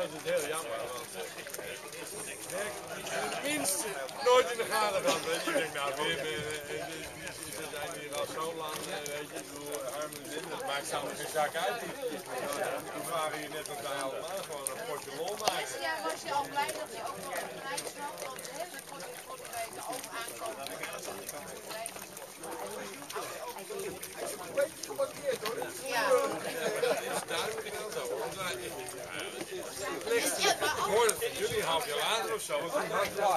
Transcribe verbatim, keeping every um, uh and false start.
dat is heel jammer. Want minst nooit in de gaten gehad. Weet je, ik denk nou weer, ze zijn hier al zo lang, weet je, ik bedoel, arm en zin, dat maakt samen geen zak uit. Die varen hier net als wij allemaal gewoon een potje lol maken. Ja, was je al blij dat je ook nog een reis had, want dat kon ik voor de week ook aankomen. Een beetje gemarkeerd hoor. Ja. Dat is duidelijk en zo. Ik hoor het van jullie een half jaar later of zo, want toen hadden we